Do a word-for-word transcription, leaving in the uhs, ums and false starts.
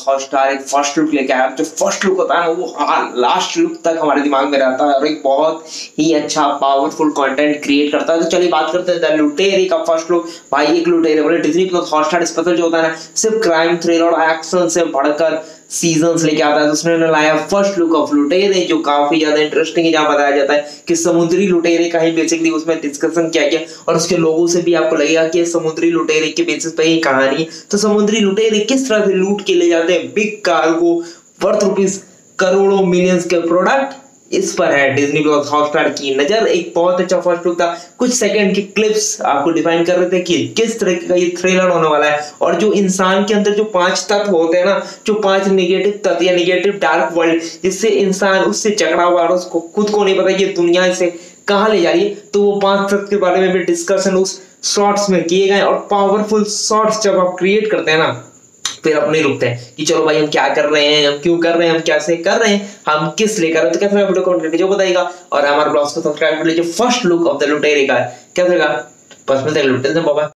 Hotstar एक first look लेके आया। जो फर्स्ट लुक होता है ना वो हाँ लास्ट लुक तक हमारे दिमाग में रहता है और एक बहुत ही अच्छा पावरफुल कंटेंट क्रिएट करता है। तो चलिए बात करते हैं द लुटेरे का फर्स्ट लुक। भाई एक लुटेरे बोले डिज्नी प्लस हॉटस्टार स्पेशल जो होता है ना सिर्फ क्राइम थ्रिलर और एक्शन से बढ़कर सीजन्स लेके आता है। तो उसने लाया फर्स्ट लुक ऑफ लुटेरे जो काफी ज्यादा इंटरेस्टिंग है, जहाँ बताया जाता है कि समुद्री लुटेरे का ही बेसिकली उसमें डिस्कशन किया गया और उसके लोगों से भी आपको लगेगा कि समुद्री लुटेरे के बेसिस पे ही कहानी है। तो समुद्री लुटेरे किस तरह से लूट के ले जाते हैं बिग कार्गो वर्थ रुपीज करोड़ों मिलियंस के प्रोडक्ट, इस पर है डिज्नी प्लस हॉटस्टार की नजर। एक बहुत अच्छा फर्स्ट लुक था, कुछ सेकंड की क्लिप्स आपको डिफाइन कर रहे थे कि किस तरह का ये थ्रिलर होने वाला है। और जो इंसान के अंदर जो पांच तत्व होते हैं ना, जो पांच नेगेटिव तत्व या नेगेटिव डार्क वर्ल्ड, जिससे इंसान उससे जकड़ा हुआ और उसको खुद को नहीं पता ये दुनिया इसे कहाँ ले जा रही है, तो वो पांच तत्व के बारे में भी डिस्कशन उस शॉर्ट्स में किए गए। और पावरफुल शॉर्ट्स जब आप क्रिएट करते हैं ना फिर अपने रुकते हैं कि चलो भाई हम क्या कर रहे हैं, हम क्यों कर रहे हैं, हम कैसे कर रहे हैं, हम किस लिए कर रहे हैं। तो कैसे वीडियो कमेंट करके जो बताइएगा और हमारे ब्लॉग को सब्सक्राइब कर लीजिए। फर्स्ट लुक ऑफ द लुटेरे का कैसे लगा, बस मिलते हैं लुटेरे से, बाय।